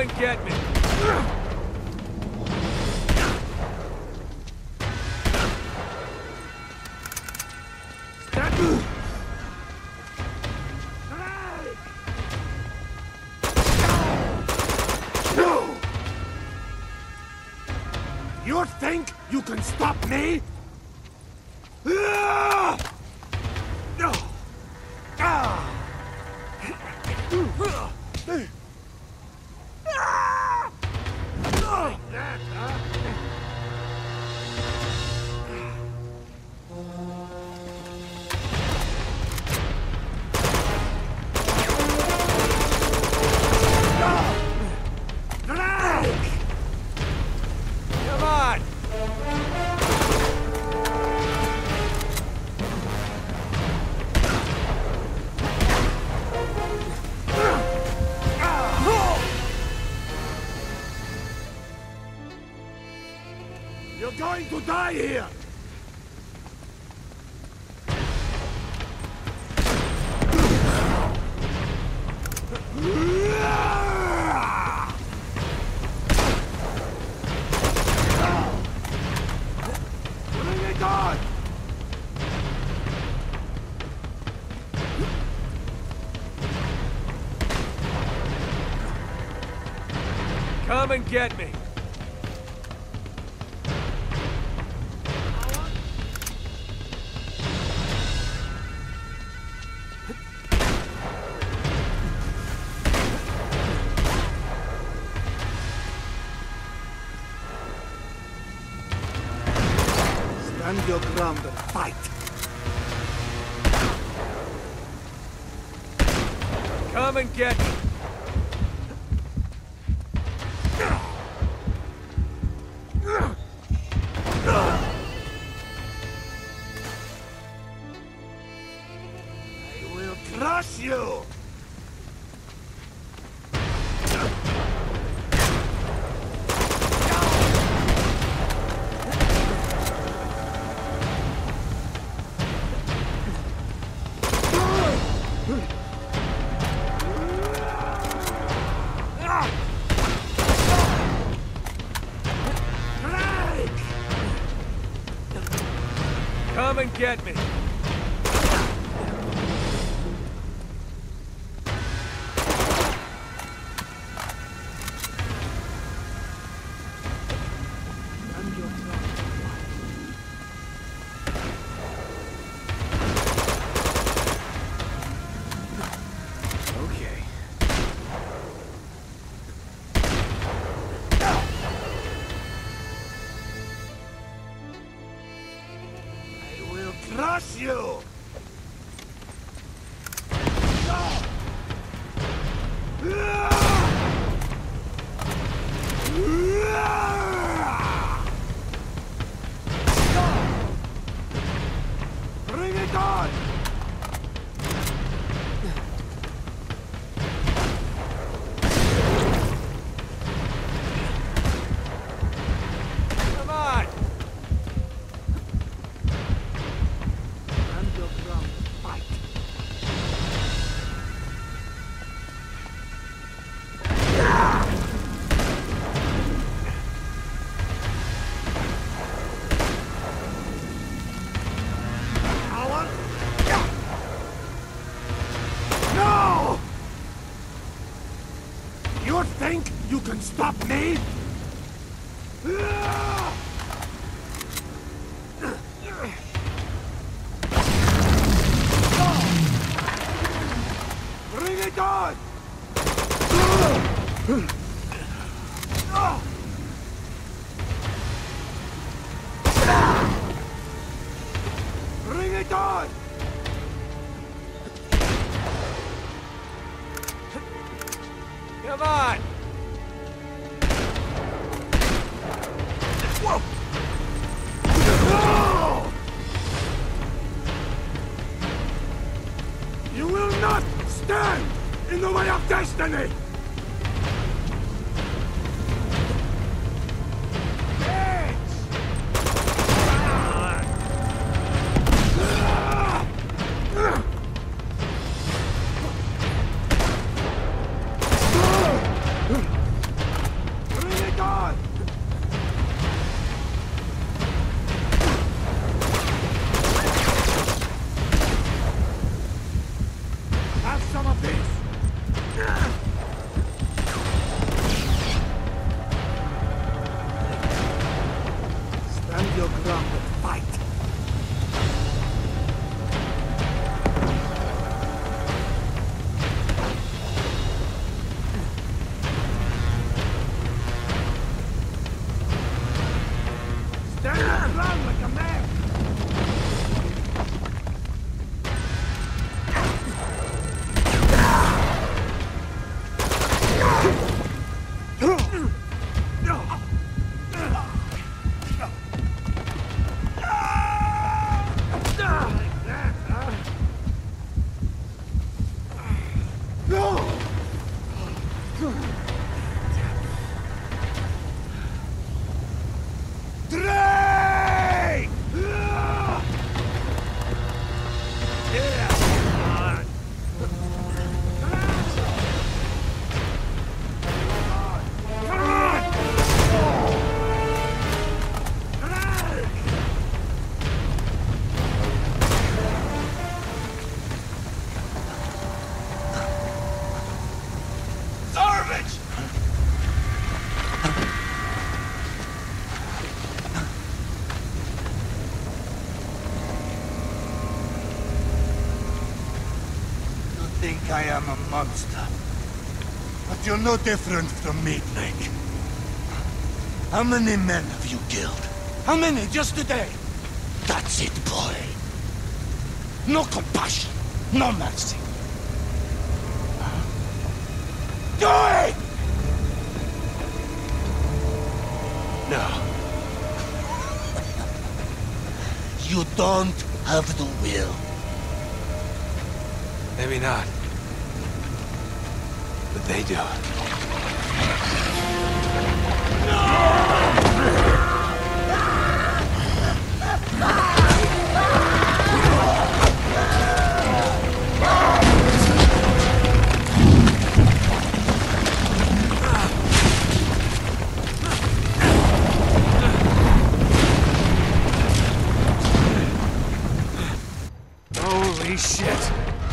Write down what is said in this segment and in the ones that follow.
and get me. You think you can stop me? Like that, huh? Come on! You're going to die here! Bring it on! Come and get me. Stand your ground and fight! Come and get me. I will crush you! Come and get me. Okay. I will crush you! Bring it on! Come on! Stand your ground and fight. Coward! No! You think you can stop me? Bring it on! Bring it on! Come on! Whoa! No! You will not stand in the way of destiny! have some of this! Stand your ground and fight! Stand your ground like a man! I am a monster. But you're no different from me, Blake. How many men have you killed? How many just today? That's it, boy. No compassion, no mercy. Do it! No. You don't have the will. Maybe not. But they do. Holy shit!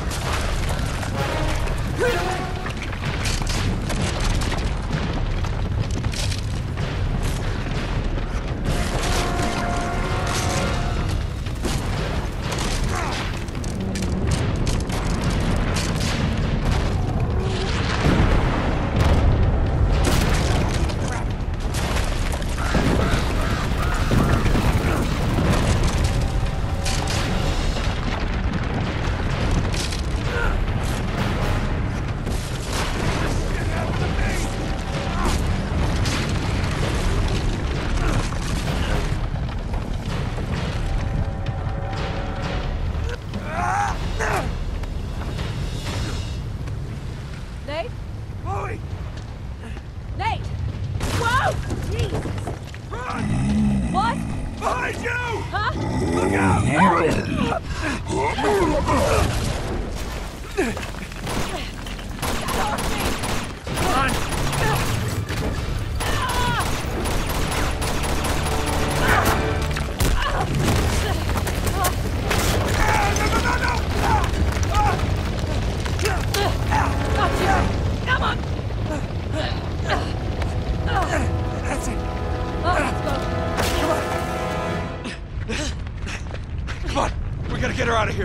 Get her out of here.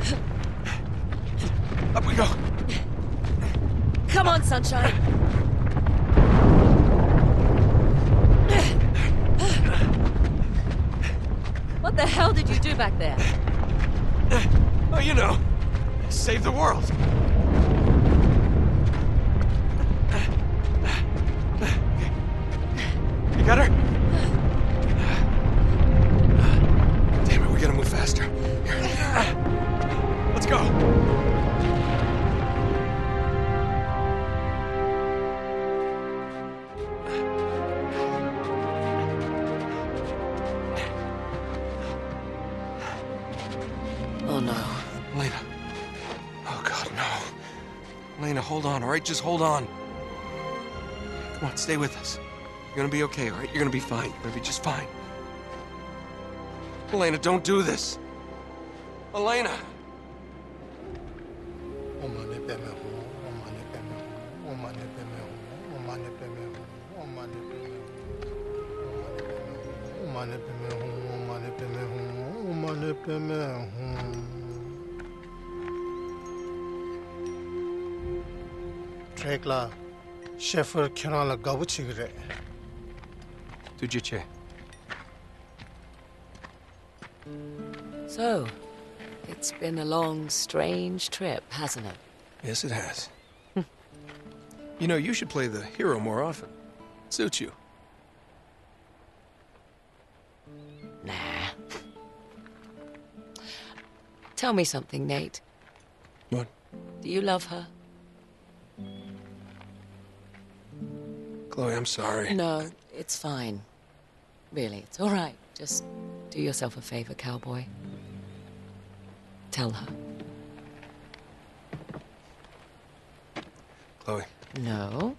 Up we go. Come on, Sunshine. What the hell did you do back there? Oh, you know, save the world. You got her? Damn it, we gotta move faster. Let's go. Oh no. Lena. Oh God, no. Lena, hold on, all right? Just hold on. Come on, stay with us. You're gonna be okay, all right? You're gonna be fine. You're gonna be just fine. Elena, don't do this. Elena! Trekla, Sheffer Kerala Gabuchigre. Tujiche. So, it's been a long, strange trip, hasn't it? Yes, it has. You know, you should play the hero more often. Suits you. Nah. Tell me something, Nate. What? Do you love her? Chloe, I'm sorry. No, it's fine. Really, it's all right. Just do yourself a favor, cowboy. Tell her. Chloe. No.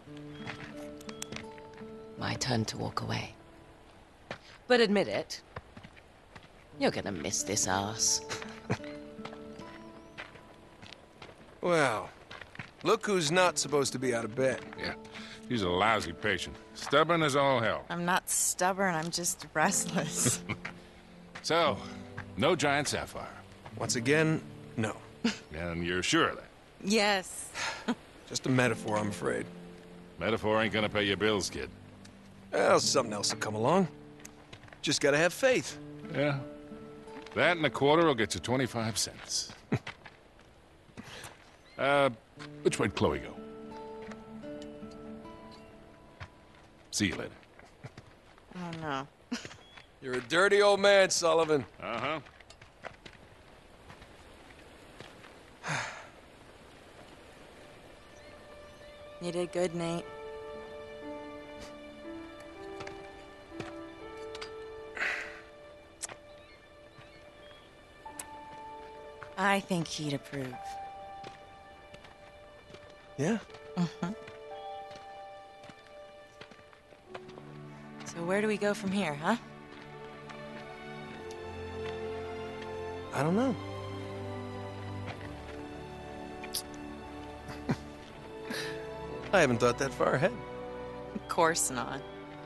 My turn to walk away. But admit it. You're gonna miss this ass. Well, look who's not supposed to be out of bed. Yeah, he's a lousy patient. Stubborn as all hell. I'm not stubborn, I'm just restless. So, no giant sapphire. Once again, no. And you're sure of that? Yes. Just a metaphor, I'm afraid. Metaphor ain't gonna pay your bills, kid. Well, something else will come along. Just gotta have faith. Yeah. That and a quarter will get you 25 cents. Which way'd Chloe go? See you later. Oh no. You're a dirty old man, Sullivan. Uh-huh. You did good, Nate. I think he'd approve. Yeah? So where do we go from here, huh? I don't know. I haven't thought that far ahead. Of course not.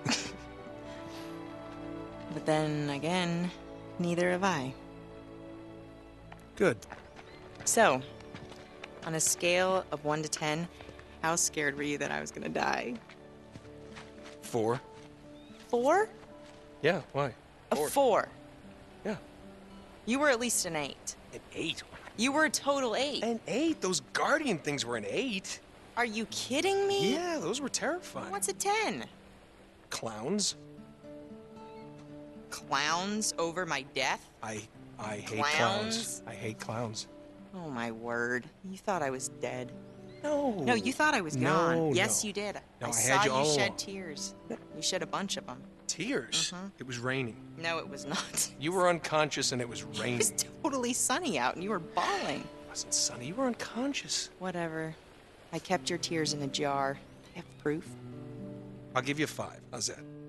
But then again, neither have I. Good. So, on a scale of 1 to 10, how scared were you that I was gonna die? 4. 4? Yeah, why? A 4. Yeah. You were at least an 8. An 8. You were a total 8. An 8? Those Guardian things were an 8. Are you kidding me? Yeah, those were terrifying. What's a 10? Clowns? Clowns over my death? I hate Clowns? clowns. I hate clowns. Oh my word. You thought I was dead. No. No, you thought I was No, gone. Yes, no. you did. No, I I saw had you all shed along. tears. You shed a bunch of them. Tears? It was raining. No, it was not. You were unconscious and it was It raining. was totally sunny out and you were bawling. It wasn't sunny. You were unconscious. Whatever. I kept your tears in a jar. I have proof. I'll give you 5. How's that?